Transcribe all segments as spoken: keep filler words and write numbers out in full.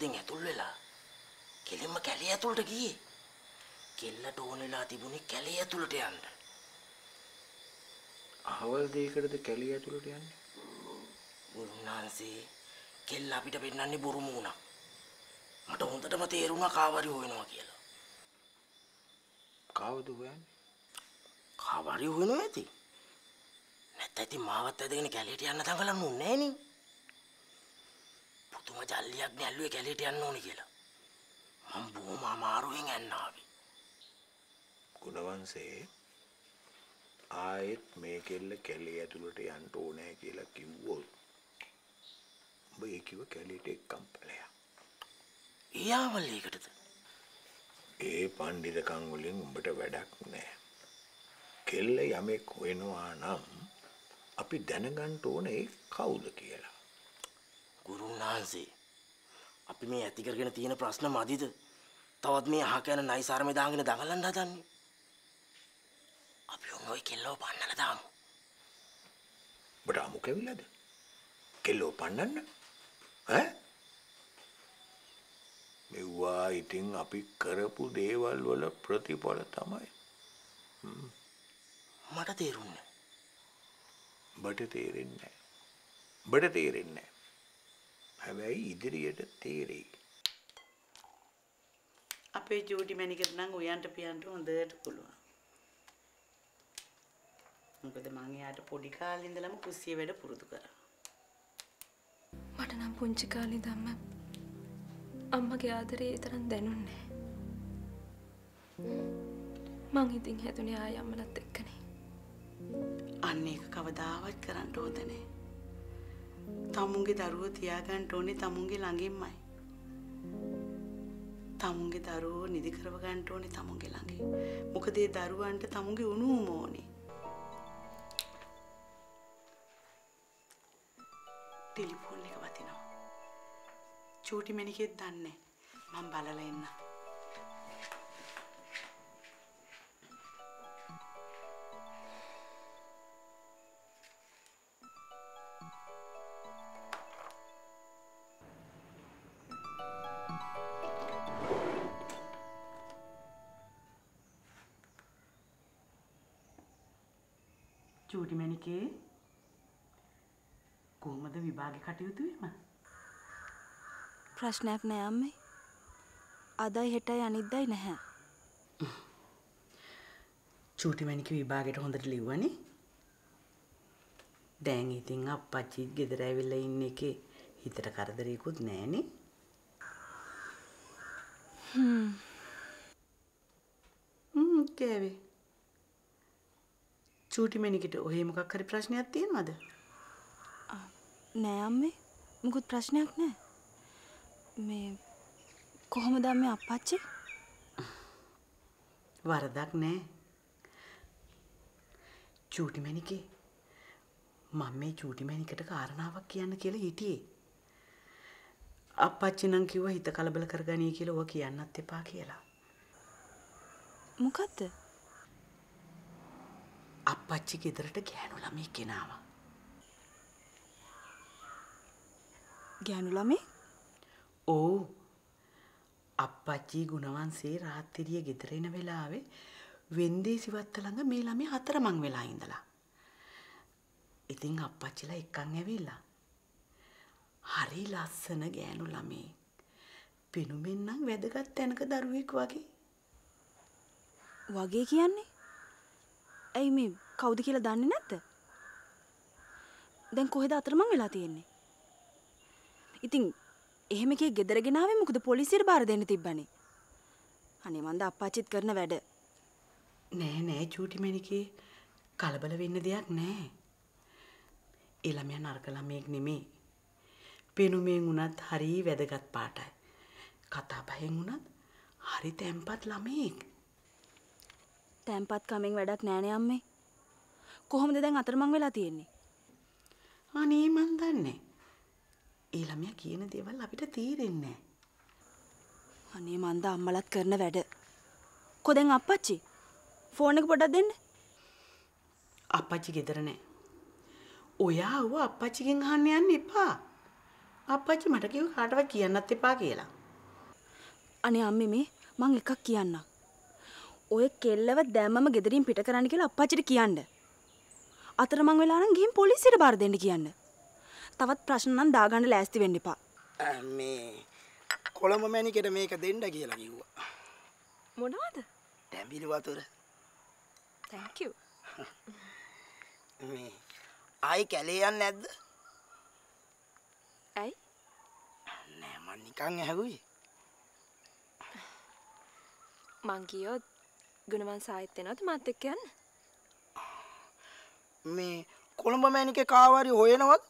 පැත්තෙන් ඇතුල් වෙලා කෙලින්ම කැලේ ඇතුළට ගියේ. කෙල්ලට ඕන වෙලා තිබුණේ කැලේ ඇතුළට යන්න. අහවල් දෙයකටද කැලේ ඇතුළට යන්නේ? ගුරුනාන්සේ කෙල්ල අපිට පෙන්නන්නේ බොරු මූණක්. මට හොඳටම තේරුණා කාවරි හොයනවා කියලා. කාවද හොයන්නේ? කාවරි හොයනවා ඇති. නැත්නම් ඉතින් මාවත් ඇදගෙන කැලේට යන්න දඟලන්න ඕනේ නෑනේ. පුදුම ජල්ලියක් නැල්ලුවේ කැලේට යන්න ඕනේ කියලා. මම බොහොම අමාරුවෙන් යන්න ආවේ. ගුණවංශේ ආයෙත් මේ කෙල්ල කැලේ ඇතුළට යන්න ඕනේ කියලා කිව්වොත් ඔබ ඒ කිව්ව කැලේට එක්කම් ඵලයක්. ඊයාවල් ඒකටද? ඒ පඬිතුකම් වලින් උඹට වැඩක් නැහැ. කෙල්ල යමෙක් වෙනවා නම් අපි දැනගන්න ඕනේ ඒ කවුද කියලා. ගුරුනාන්සේ අපි මේ ඇති කරගෙන තියෙන ප්‍රශ්න මදිද? තවත් මේ අහ කන නයිසාරමේ දාගෙන දඟලන්න හදන්නේ. අපි ඔය කෙල්ලව පන්නලා දාමු. ඔබට අමු කැවිලාද? කෙල්ලව පන්නන්න? ඈ? මෙව්වා ඉතින් අපි කරපු දේවල් වල ප්‍රතිඵල තමයි. මට තේරුන්නේ. බට තේරෙන්නේ නැහැ. බට තේරෙන්නේ නැහැ. හැබැයි ඉදිරියට තේරෙයි. අපේ ජූටි මැනිකට නම් උයන්ට පියන්ට හොඳට පුළුවන්. මොකද මං එයාට පොඩි කාලේ ඉඳලම කුස්සිය වැඩ පුරුදු කරා. මට නම් පුංචි කාලේ ඉඳන්ම අම්මගේ ආදරේ තරම් දැනුන්නේ නැහැ. මං ඉතින් හැදුනේ ආය අම්මලත් එක්කනේ. අන්න ඒක කවදාවත් කරන්න හොඳ නැහැ. තමුන්ගේ දරුවෝ තියාගන්න ඕනේ තමුන්ගේ ළඟින්මයි. තමුන්ගේ දරුවෝ නිදි කරව ගන්න ඕනේ තමුන්ගේ ළඟින්. මොකද ඒ දරුවන්ට තමුන්ගේ උණුවම ඕනේ. ටෙලිෆෝන් එක වදිනවා. චූටි මැනිකෙත් දන්නේ. මම බලලා එන්න. චූටි මැනිකේ කොහොමද විභාගේ කටයුතු වීම? ප්‍රශ්නයක් නෑ අම්මේ. අදයි හෙටයි අනිද්දායි නැහැ. චූටි මැනිකේ විභාගෙට හොඳට ලිව්වනේ. දැන් ඉතින් අප්පච්චි ගෙදර ඇවිල්ලා ඉන්න එකේ හිතට කරදරයක්වත් නෑනේ. හ්ම්. හ්ම් කෑවේ. චූටි මැනිකට ඔහේ මොකක් හරි ප්‍රශ්නයක් තියෙනවද? නෑ අම්මේ. මොකුත් ප්‍රශ්නයක් නෑ. මේ කොහොමද අම්මේ අප්පච්චි? වරදක් නෑ. චූටි මැනිකේ මම මේ චූටි මැනිකට කාරණාවක් කියන්න කියලා හිටියේ. අප්පච්චි නම් කිව්වා හිත කලබල කරගනී කියලා ඔවා කියන්නත් එපා කියලා. මොකද්ද? අප්පච්චි ගෙදරට ගෑනු ළමයි කෙනාවා. ගෑනු ළමයි? ඕ අප්පච්චි ගුණවංශේ රාත්‍රියේ ගෙදර එන වෙලාවේ වෙන්දේසි වත්ත ළඟ මේ ළමයි හතරමං වෙලා ඉඳලා. ඉතින් අප්පච්චිලා එක්කන් ඇවිල්ලා. හරි ලස්සන ගෑනු ළමයි. පිනුමෙන් නම් වැදගත් තැනක දරුවෙක් වගේ. වගේ කියන්නේ? ඇයි මේ කවුද කියලා දන්නේ නැද්ද? දැන් කොහෙද අතරමං වෙලා තියෙන්නේ? ඉතින් එහෙම එකේ ගෙදර ගෙනාවේ මොකද පොලිසියට බාර දෙන්න තිබ්බනේ. අනේ මන්ද අප්පච්චිත් කරන වැඩ. නෑ නෑ චූටි මැනිකේ කලබල වෙන්න දෙයක් නෑ. ඒ ළමයා නරක ළමයෙක් නෙමෙයි. පෙනුමෙන් උනත් හරි වැදගත් පාටයි. කතා බහෙන් උනත් හරි තැම්පත් ළමයෙක්. තැම්පත් කමෙන් වැඩක් නෑනේ අම්මේ. කොහොමද දැන් අතරමං වෙලා තියෙන්නේ? අනේ මන් දන්නේ. ඒ ළමයා කියන දේවල් අපිට තේරෙන්නේ නෑ. අනේ මන්ද අම්මලත් කරන වැඩ. කො දැන් අප්පච්චි? ෆෝන් එක පොඩ්ඩක් දෙන්න. අප්පච්චි ගෙදර නෑ. ඔයා ව අප්පච්චිගෙන් අහන්න යන්න එපා. අප්පච්චි මට කිව්ව කාටවත් කියන්නත් එපා කියලා. අනේ අම්මේ මේ මං එකක් කියන්න. ඔය කෙල්ලව දැම්මම ගෙදරින් පිට කරන්න කියලා අප්පච්චිට කියන්න. අතරමං වෙලා නම් ගිහින් පොලිසියට බාර දෙන්න කියන්න. තවත් ප්‍රශ්න නම් දාගන්න ලෑස්ති වෙන්න එපා. මේ කොළඹ මැනිකට මේක දෙන්න කියලා කිව්වා. මොනවද? තැඹිලි වතුර. thank you. මේ ආයි කැලේ යන්නේ නැද්ද? ඇයි? නෑ මං නිකන් ඇහුවේ. මං කියොත් ගුණවන් සාහිත් වෙනවද මාත් එක්ක යන්න? මේ කොළඹ මැනිකේ කාවාරි හොයනවද?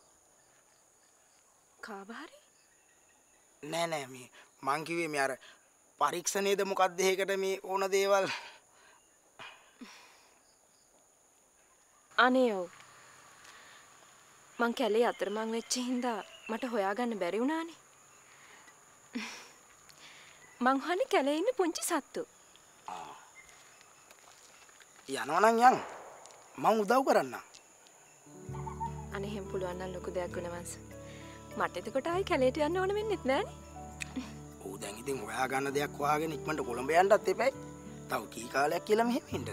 කාබහරි? නෑ නෑ මේ මං කිව්වේ මේ අර පරීක්ෂණයේද මොකක්ද එහෙකට මේ ඕන දේවල්. අනේ ඔව්. මං කැලේ අතරමං වෙච්ච හින්දා මට හොයාගන්න බැරි වුණානේ. මං හොන්නේ කැලේ ඉන්න පුංචි සත්තු. යනවා නම් යන්. මං උදව් කරන්නම්. අනේ එහෙම පුළුවන් නම් ලොකු දෙයක් ගුණවංශ. මට එතකොට ආයි කැලේට යන්න ඕන වෙන්නෙත් නෑනේ. ඌ දැන් ඉතින් හොයාගන්න දෙයක් හොයාගෙන ඉක්මනට කොළඹ යන්නත් එපැයි. තව කී කාලයක් කියලා මෙහෙම ඉන්නද?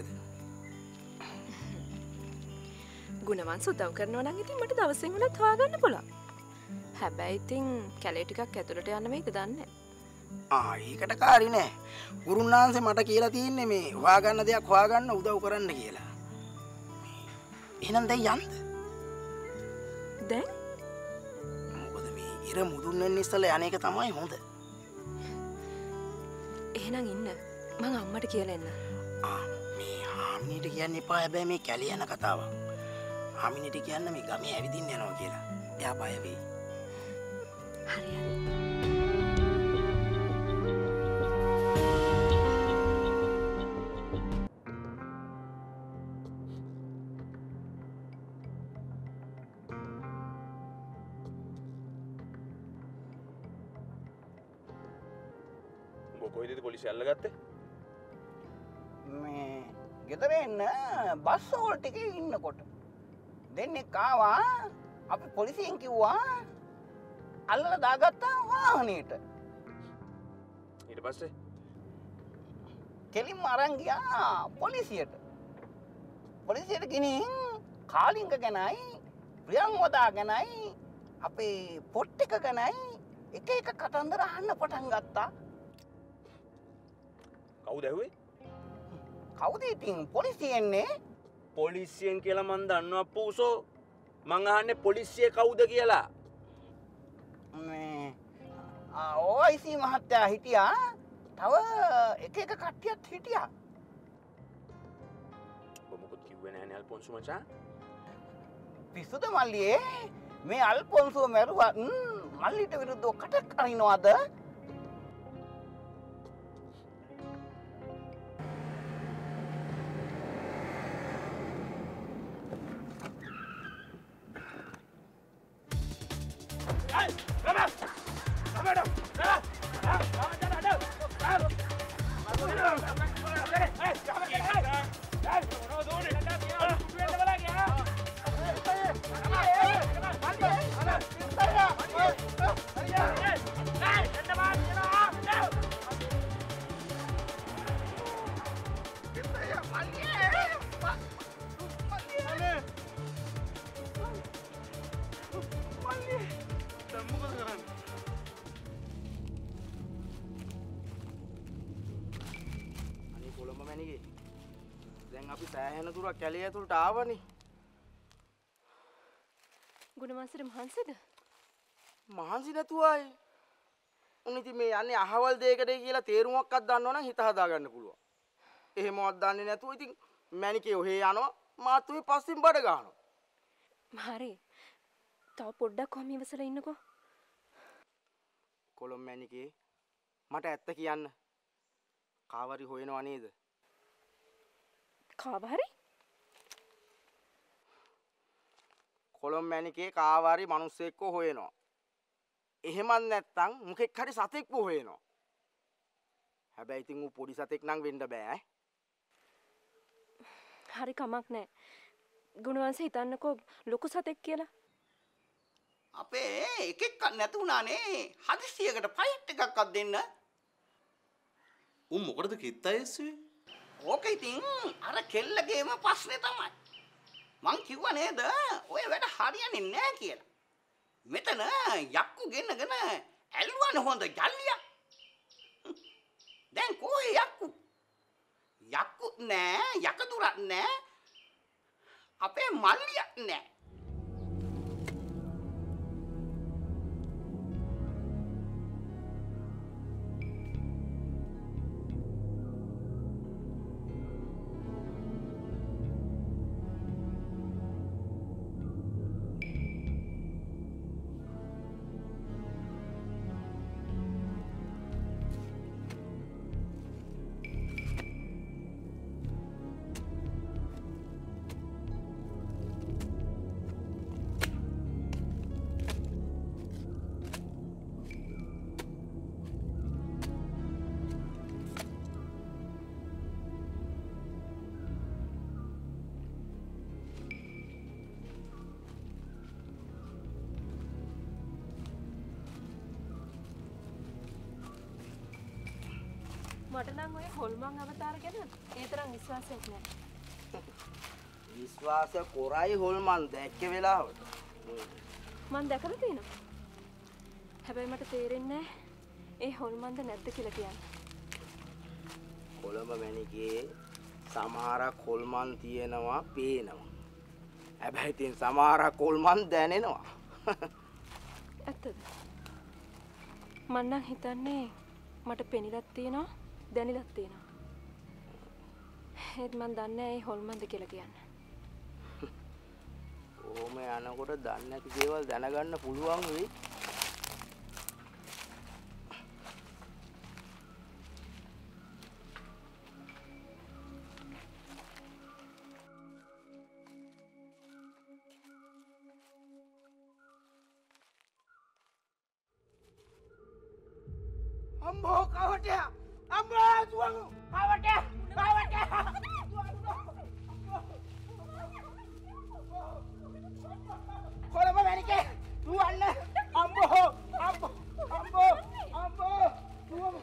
ගුණවංශ උදව් කරනවා නම් ඉතින් මට දවසෙන් උනත් හොයාගන්න පුළුවන්. හැබැයි ඉතින් කැලේ ටිකක් ඇතුළට යන්න මේක දන්නේ නෑ. ආ ඒකට කාරි නෑ. ගුරුනාන්සේ මට කියලා තියෙන්නේ මේ හොයාගන්න දෙයක් හොයාගන්න උදව් කරන්න කියලා. එහෙනම් දැන් යන්න. දැන් මොකද මේ ඉර මුදුන් වෙන්න ඉස්සෙල්ලා යන්නේක තමයි හොඳ. එහෙනම් ඉන්න. මං අම්මට කියලා එන්න. ආ මේ හාමිනේට කියන්න එපා හැබැයි මේ කැලේ යන කතාවක්. හාමිනේට කියන්න මේ ගමේ ඇවිදින්න යනවා කියලා. එයා බය වෙයි. හරි හරි. කොයිද පොලිසිය අල්ලගත්තේ? මේ ගෙදර එන්න බස් වල ටිකේ ඉන්නකොට දෙන්නෙක් ආවා. අපි පොලිසියෙන් කිව්වා අල්ලලා දාගත්තා වාහනේට. ඊට පස්සේ කෙලින්ම අරන් ගියා පොලිසියට. පොලිසියට ගිනින් කාලිංග ගැනයි ප්‍රියංවදා ගැනයි අපේ පොට් එක ගැනයි එක එක කතන්දර අහන්න පටන් ගත්තා. කවුද ඇහුවේ? කවුද ඉතින් පොලිසියෙන්නේ? පොලිසියෙන් කියලා මං දන්නවා පූසෝ. මං අහන්නේ පොලිසිය කවුද කියලා. මේ ආ ඕයිසි මහත්තයා හිටියා. තව එක එක කට්ටියත් හිටියා. ඔබ මොකද කිව්වේ නැහනේ අල්පොන්සු මචං? පිස්සුද මල්ලියේ? මේ අල්පොන්සුව මැරුවත් මල්ලිට විරුද්ධව කටක් අරිනවද? දැන් අපි සෑහෙන දුරක් කැලේ ඇතුළට ආවනේ. ගුණවංශට මහන්සිද? මහන්සි නැතුවයි. උන් ඉතින් මේ යන්නේ අහවල් දෙයකටයි කියලා තේරුමක්වත් දන්නවනම් හිත හදාගන්න පුළුවන්. එහෙමවත් දන්නේ නැතුව ඉතින් මැනිකේ ඔහේ යනවා මාත් උයි පස්සෙන් බඩ ගන්නවා. හරි. තව පොඩ්ඩක් කොහොම ඉවසලා ඉන්නකෝ. කොළොම් මැනිකේ මට ඇත්ත කියන්න. කාවරි හොයනවා නේද? කාබහරි? කොළොම් මැනිකේ කාවාරි මිනිස්සෙක්ව හොයනවා. එහෙමත් නැත්තම් මොකෙක් හරි සතෙක්ව හොයනවා. හැබැයි ඉතින් ඌ පොඩි සතෙක් නම් වෙන්න බෑ. හරි කමක් නැහැ. ගුණවංශ හිතන්නකෝ ලොකු සතෙක් කියලා. අපේ එකෙක් නැතුණානේ හදිසියකට ෆයිට් එකක්වත් දෙන්න. උන් මොකටද කිත්තා එස්සුවේ? ඕක ඉතින් අර කෙල්ලගේම ප්‍රශ්නේ තමයි. මං කිව්වා නේද ඔය වැඩ හරියන්නේ නැහැ කියලා. මෙතන යක්කු ගෙන්නගෙන ඇල්වන හොඳ ජල්ලියක්. දැන් කොහේ යක්කු? යක්කුත් නෑ, යකදුරක් නෑ. අපේ මල්ලියක් නෑ. මට නම් ඔය හොල්මන් අවතාර ගැන ඒ තරම් විශ්වාසයක් නැහැ. විශ්වාස කරයි හොල්මන් දැක්ක වෙලාවට. මං දැකලා තියෙනවා. හැබැයි මට තේරෙන්නේ ඒ හොල්මන්ද නැද්ද කියලා කියන්න. කොළඹ මැණිකේ සමහරක් හොල්මන් තියෙනවා පේනවා. හැබැයි තින් සමහරක් හොල්මන් දැනෙනවා. ඇත්තද? මං නම් හිතන්නේ මට පෙනිලක් තියෙනවා දැනිලක් තියෙනවා. ඒත් මන් දන්නේ ඒ හොල්මන්ද කියලා කියන්නේ. ඕම යනකොට දන්නේ නැති දේවල් දැනගන්න පුළුවන් වෙයි. අම්බෝ කවටයා අම්බෝ තුවංගු කවටයා කවටයා කොළඹ මැණිකේ දුවන්න අම්බෝ අම්බෝ අම්බෝ අම්බෝ තුවංගු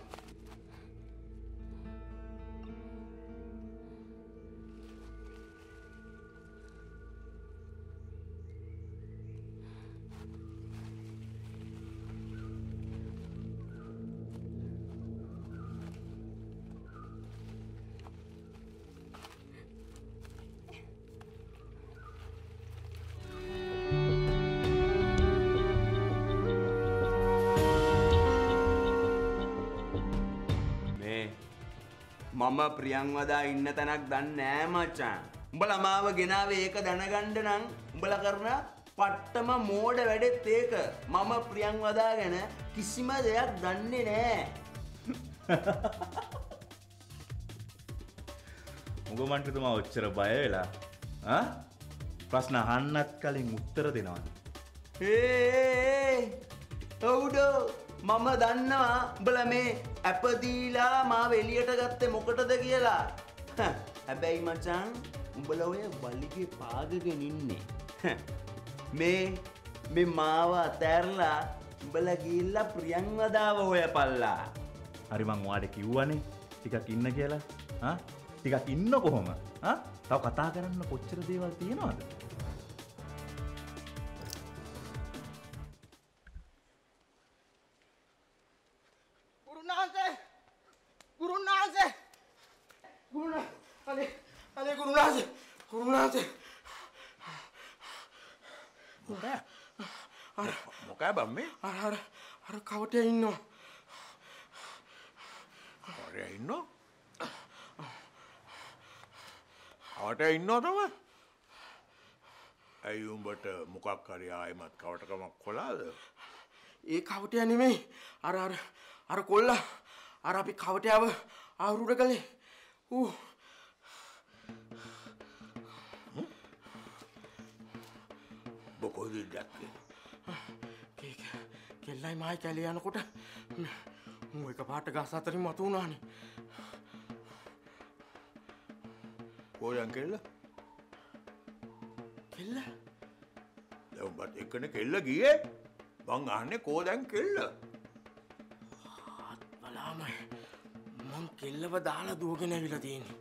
මම ප්‍රියංවදා ඉන්න තැනක් දන්නේ නෑ මචං. උඹලා මාව ගෙනාවේ ඒක දැනගන්න නම් උඹලා කරන පට්ටම මෝඩ වැඩෙත් ඒක. මම ප්‍රියංවදා ගැන කිසිම දෙයක් දන්නේ නෑ. උඹ මන්ටතුමා ඔච්චර බය වෙලා ආ ප්‍රශ්න අහන්නත් කලින් උත්තර දෙනවද? ඒ ඔව්ඩෝ මම දන්නවා උඹලා මේ ඇපදීලා මාව එළියට ගත්තේ මොකටද කියලා. හැබැයි මචං උඹලා ඔය වලිගේ පාගගෙන ඉන්නේ. මේ මේ මාව අතෑරලා උඹලා ගිහිල්ලා ප්‍රියංවදාව හොයපල්ලා. හරි මං ඔයාලට කිව්වනේ ටිකක් ඉන්න කියලා. ආ ටිකක් ඉන්න කොහොම? ආ තව කතා කරන්න කොච්චර දේවල් තියෙනවද? ගුරුනාන්සේ ගුරුනාන්සේ ගුරුනා අනේ අනේ ගුරුනාන්සේ ගුරුනාන්සේ මොකෑ අර මොකෑ බම් මේ අර අර අර කවටේ ඉන්නවා. කවටේ ඉන්නවා? කවටේ ඉන්නවා තමයි. ඇයි උඹට මොකක් හරි ආයෙමත් කවටකමක් කොලාද? ඒ කවටය නෙමෙයි. අර අර අර කොල්ලා අර අපි කවටයාව ආවුරුඩ කළේ. ඌ බොකෝද දැක්කේ? කේක කෙල්ලයි මායි කැලේ යනකොට මූ එක පාට ගස් අතරින් මතු වුණානේ. කොහෙන් කෙල්ල? කෙල්ල? දැන් උඹත් එක්කනේ කෙල්ල ගියේ. මං අහන්නේ කෝ දැන් කෙල්ල? ආත් බලාමයි. මං කෙල්ලව දාලා දුවගෙන ඇවිල්ලා තියෙන්නේ.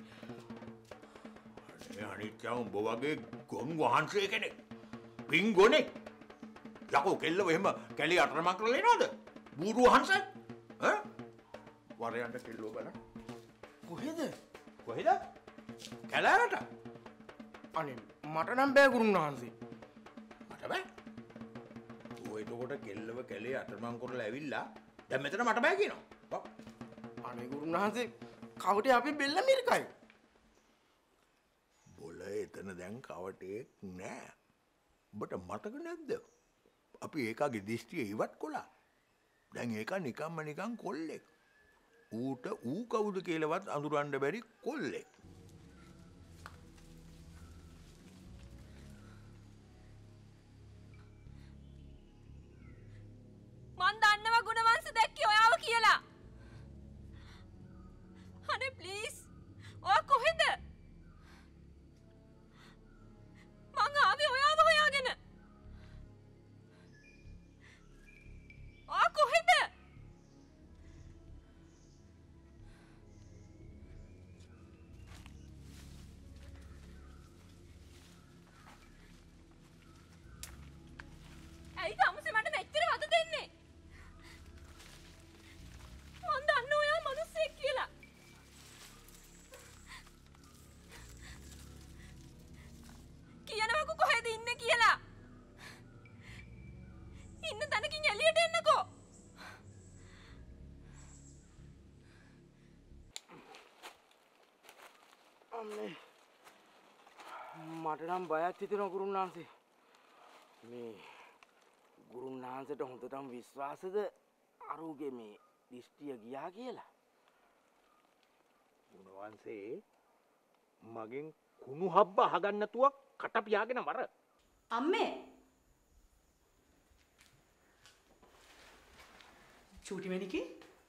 අනේ අනිත්‍ය උඹ වගේ ගොන් වහන්සේ කෙනෙක්. පිංගොනේ. යකෝ කෙල්ලව එහෙම කැලේ අතරමං කරලා එනවද? බූරු වහන්සේ? ඈ? වරයන්ට කෙල්ලෝ බලන්න. කොහෙද? කොහෙද? කැලෑවට. අනේ මට නම් බෑ ගුරුන් වහන්සේ. මට බෑ. ඔය එතකොට කෙල්ලව කැලේ අතරමං කරලා ඇවිල්ලා දැන් මෙතන මට බෑ කියනවා. අනේ ගුරුන් වහන්සේ කවටේ අපි බෙල්ල මිරිකයි. බොල එතන දැන් කවටේක් නෑ. ඔබට මතක නැද්ද? අපි ඒකාගේ දිස්ත්‍රිය ඉවත් කොලා. දැන් ඒක නිකම්ම නිකන් කොල්ලෙක්. ඌට ඌ කවුද කියලාවත් අඳුරන්න බැරි කොල්ලෙක්. මන් දන්නවා ගුණවංශ දැක්කේ ඔයාව කියලා. අනේ ප්ලීස්. ඔයා කොහෙද? මං ආවේ ඔයාව හොයාගෙන. ඔයා කොහෙද? ඇයි තමුසේ මට මෙච්චර වද දෙන්නේ? මන් දන්නවා ඔයා මිනිස්සෙක් කියලා. කියනවකෝ කොහෙද ඉන්නේ කියලා. ඉන්න තැනකින් එළියට එන්නකෝ. අම්මේ මට නම් බයක් හිතෙනවා ගුරුන් වහන්සේ. මේ ගුරුන් වහන්සේට හොඳටම විශ්වාසද අරුගේ මේ දිස්ත්‍රිය ගියා කියලා? ගුණවංශේ මගෙන් කුණු හබ්බ අහගන්න නැතුව කට පියාගෙන මර. අම්මේ චූටි මැනිකේ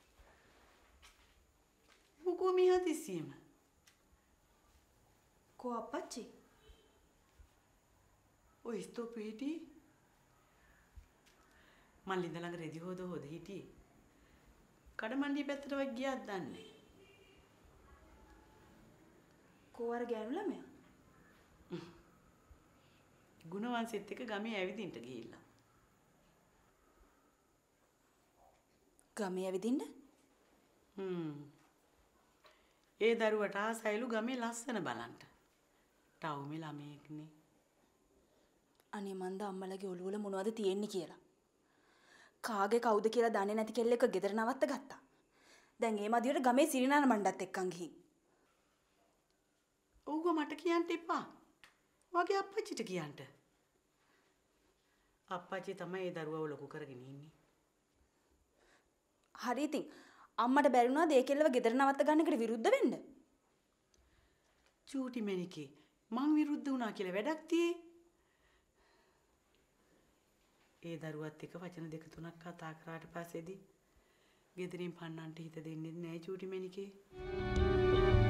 මොකෝ මෙහා තිස්සීම? කෝ අප්පච්චි? ඔය ස්තෝපේ හිටියේ? මං ලිඳ ළඟ රෙදි හොද හොද හිටියේ. කඩමණ්ඩිය පැත්තටවත් ගියාද දන්නේ? කෝ අර ගෑනු ළමයා? ගුණවංශෙත් එක්ක ගමේ ඇවිදින්න ගිහිල්ලා. ගමේ ඇවිදින්න? හ්ම්. ඒ දරුවට ආසයිලු ගමේ ලස්සන බලන්න. ටවුමේ ළමයෙක්නේ. අනේ මන්ද අම්මලගේ ඔළුව වල මොනවද තියෙන්නේ කියලා. කාගේ කවුද කියලා දන්නේ නැති කෙල්ලෙක් ගෙදර නවත්ත ගත්තා. දැන් ඒ මදියට ගමේ සිරිනාන මණ්ඩත් එක්කන් ගිහින්. ඌව මට කියන්න එපා. වගේ අප්පච්චිට කියන්න. අප්පච්චි තමයි ඒ දරුවව ලොකු කරගෙන ඉන්නේ. හරි ඉතින් අම්මට බැරි වුණාද ඒ කෙල්ලව ගෙදර නවත්ත ගන්න එකට විරුද්ධ වෙන්න? චූටි මැනිකේ මං විරුද්ධ වුණා කියලා වැඩක් තියේ. ඒ දරුවත් එක්ක වචන දෙක තුනක් කතා කරාට පස්සේදී ගෙදරින් පන්නන්ට හිත දෙන්නේ නැහැ චූටි මැනිකේ.